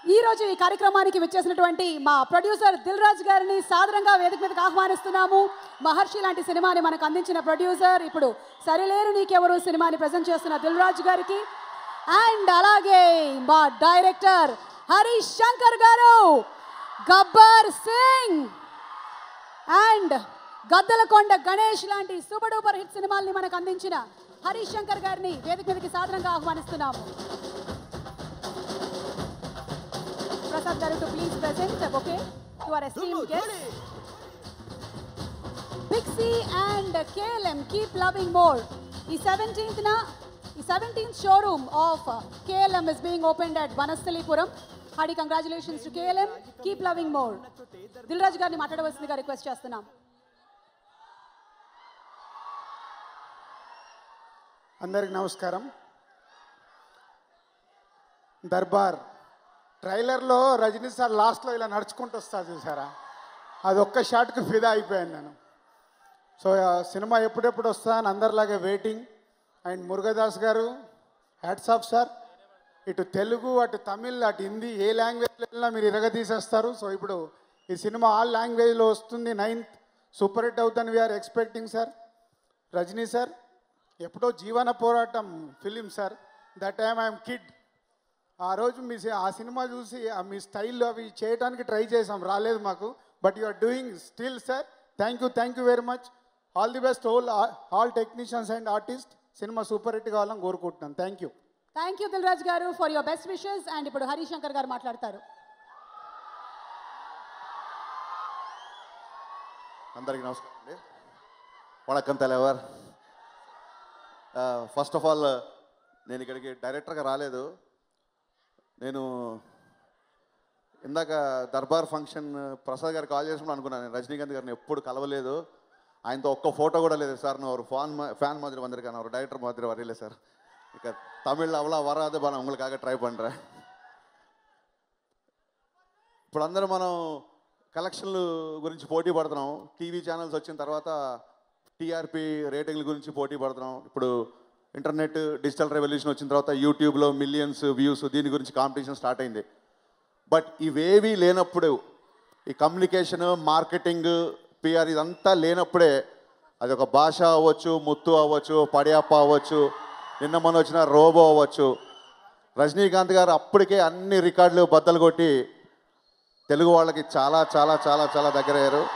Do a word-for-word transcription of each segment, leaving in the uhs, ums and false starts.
ఈ రోజు ఈ కార్యక్రమానికి విచ్చేసినటువంటి మా ప్రొడ్యూసర్ దిల్ రాజు గారిని సాదరంగా వేదిక మీదకి ఆహ్వానిస్తున్నాము. మహర్షి లాంటి సినిమాని మనకు అందించిన ప్రొడ్యూసర్, ఇప్పుడు సరిలేరు నీకెవరు సినిమాని ప్రజెంట్ చేస్తున్న దిల్ రాజు గారికి, అండ్ అలాగే మా డైరెక్టర్ హరీష్ శంకర్ గారు, గబ్బర్ సింగ్ అండ్ గద్దలకొండ గణేష్ లాంటి సూపర్ డూపర్ హిట్ సినిమాల్ని మనకు అందించిన హరీష్ శంకర్ గారిని వేదిక మీదకి సాదరంగా ఆహ్వానిస్తున్నాము. Prasad Garu to please present a bouquet to our esteemed guests. Pixie and K L M keep loving more. The seventeenth na, the seventeenth showroom of K L M is being opened at Vanasthalipuram. Hearty congratulations to K L M. Keep loving more. Dilraj garni maatladavasindiga request chestunnam. అందరికి నమస్కారం. దర్బార్ ట్రైలర్లో Rajani sir లాస్ట్లో ఇలా నడుచుకుంటూ వస్తా చూసారా, అది ఒక్క షాట్కి ఫిదా అయిపోయాను నేను. సో సినిమా ఎప్పుడెప్పుడు వస్తా అని అందరిలాగే వెయిటింగ్. అండ్ మురుగదాస్ గారు హ్యాట్స్ ఆఫ్ సార్. ఇటు తెలుగు, అటు తమిళ్, అటు హిందీ, ఏ లాంగ్వేజ్లో వెళ్ళినా మీరు ఇరగదీసేస్తారు. సో ఇప్పుడు ఈ సినిమా ఆల్ లాంగ్వేజ్లో వస్తుంది. నైన్త్ సూపర్ హిట్ అవుతుంది. We are expecting sir. Rajini sir ఎప్పుడో Jeevana Poratam film sir, that time I am kid. ఆ రోజు మీ ఆ సినిమా చూసి మీ స్టైల్లో అవి చేయడానికి ట్రై చేసాం, రాలేదు మాకు. But you are doing still sir. Thank you thank you very much. All the best all all technicians and artist. Cinema super hit కావాలని కోరుకుంటున్నాను. Thank you thank you Dil Raj గారు for your best wishes. And ఇప్పుడు హరీష్ శంకర్ గారు మాట్లాడతారు. అందరికీ నమస్కారం అండి. వణకం తలెవర్. ఫస్ట్ ఆఫ్ ఆల్ నేను ఇక్కడికి డైరెక్టర్గా రాలేదు. నేను ఇందాక దర్బార్ ఫంక్షన్ ప్రసాద్ గారు కాల్ చేసినప్పుడు అనుకున్నాను, నేను రజనీకాంత్ గారిని ఎప్పుడు కలవలేదు, ఆయనతో ఒక్క ఫోటో కూడా లేదు సార్. நான் ஒரு ஃபேன் ஃபேன் மாதிரி வந்திருக்கேன், ஒரு டைரக்டர் மாதிரி வரையில சார். இக்க தமிழ் அவ்வளோ வராது, நான் உங்களுக்காக ட்ரை பண்ணுறேன். ఇప్పుడు అందరూ మనం కలెక్షన్లు గురించి పోటీ పడుతున్నాం. టీవీ ఛానల్స్ వచ్చిన తర్వాత టీఆర్పీ రేటింగ్ల గురించి పోటీ పడుతున్నాం. ఇప్పుడు ఇంటర్నెట్ డిజిటల్ రెవల్యూషన్ వచ్చిన తర్వాత యూట్యూబ్లో మిలియన్స్ వ్యూస్, దీని గురించి కాంపిటీషన్ స్టార్ట్ అయింది. బట్ ఇవేవీ లేనప్పుడు, ఈ కమ్యూనికేషన్, మార్కెటింగ్, పిఆర్ ఇదంతా లేనప్పుడే అది ఒక భాష అవ్వచ్చు, ముత్తు అవ్వచ్చు, పడియప్ప అవ్వచ్చు, నిన్న మొన్న వచ్చిన రోబో అవ్వచ్చు. రజనీకాంత్ గారు అప్పటికే అన్ని రికార్డులు బద్దలు కొట్టి తెలుగు వాళ్ళకి చాలా చాలా చాలా చాలా దగ్గరయ్యారు.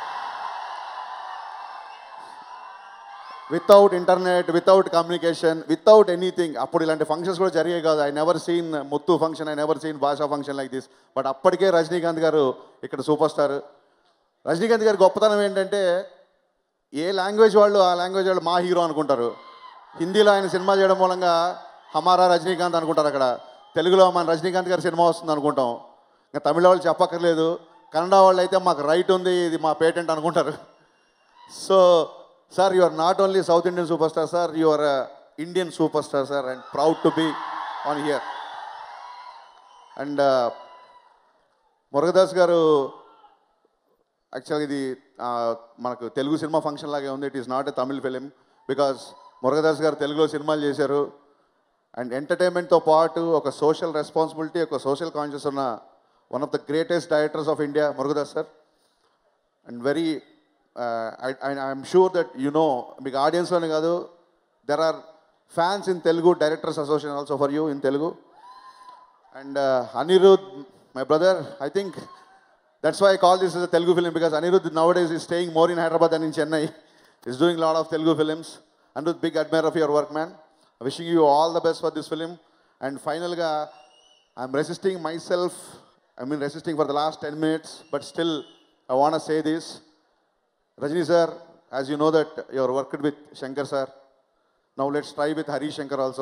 Without internet, without communication, without anything అప్పుడు ఇలాంటి ఫంక్షన్స్ కూడా జరిగే కాదు. I never seen Muthu function, I never seen Baasha function like this. But అప్పటికే రజనీకాంత్ గారు ఇక్కడ సూపర్ స్టార్. రజనీకాంత్ గారి గొప్పతనం ఏంటంటే, ఏ లాంగ్వేజ్ వాళ్ళు ఆ లాంగ్వేజ్ వాళ్ళు మా హీరో అనుకుంటారు. హిందీలో ఆయన సినిమా చేయడం మూలంగా హమారా రజనీకాంత్ అనుకుంటారు, అక్కడ తెలుగులో మన రజనీకాంత్ గారి సినిమా వస్తుంది అనుకుంటాం. ఇంకా తమిళ వాళ్ళు చెప్పక్కర్లేదు, కన్నడ వాళ్ళు అయితే మాకు రైట్ ఉంది, ఇది మా పేటెంట్ అనుకుంటారు. So sir, you are not only South Indian superstar, sir, you are a Indian superstar, sir, and proud to be on here. And uh, Murugadas garu, actually ఇది మనకు తెలుగు సినిమా ఫంక్షన్ లాగే ఉంది. It is not a Tamil film, because Murugadoss గారు తెలుగులో సినిమాలు చేశారు. And ఎంటర్టైన్మెంట్తో పాటు ఒక సోషల్ రెస్పాన్సిబిలిటీ, ఒక సోషల్ కాన్షియస్ ఉన్న one of the greatest directors of India Murugadoss sir. And very Uh, I, I, I'm sure that you know, big audience lone kaadu, there are fans in Telugu Directors Association also for you in Telugu. And uh, Anirudh, my brother, I think that's why I call this as a Telugu film, because Anirudh nowadays is staying more in Hyderabad than in Chennai. He's doing a lot of Telugu films. Anirudh, big admirer of your work, man. Wishing you all the best for this film. And finally, I'm resisting myself. I mean resisting for the last ten minutes, but still I want to say this. Rajni sir, as you know that you are worked with Shankar sir. Now let's try with Harish Shankar also.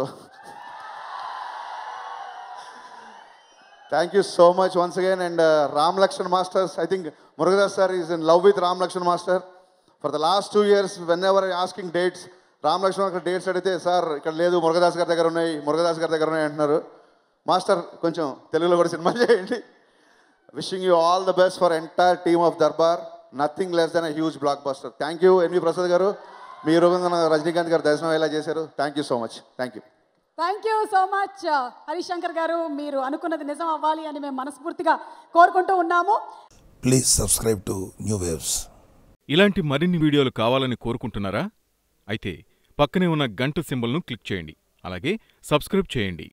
Thank you so much once again. And uh, Ram Lakshan Masters, I think Murugadas sir is in love with Ram Lakshan Master. For the last two years, whenever I asking dates, Ram Lakshan dates adite, sir, ikkada ledu Murugadas gar daggara unnai, Murugadas gar daggara unnai antunaru. Master, koncham Telugulo kuda cinema cheyandi. Wishing you all the best for entire team of Darbar. Nothing less than a huge blockbuster. Thank you, N V Prasad garu. Meeru Rajinikanth garu darshanam ela chesaru. Thank you so much. Thank you. Thank you so much Harishankar గారు, మీరు అనుకున్నది నిజం అవ్వాలి అని మేము మనస్ఫూర్తిగా కోరుకుంటూ ఉన్నాము. Please subscribe to New Waves. ఇలాంటి మరిన్ని వీడియోలు కావాలని కోరుకుంటున్నారా? అయితే పక్కనే ఉన్న గంట సింబల్ను క్లిక్ చేయండి. అలాగే సబ్స్క్రైబ్ చేయండి.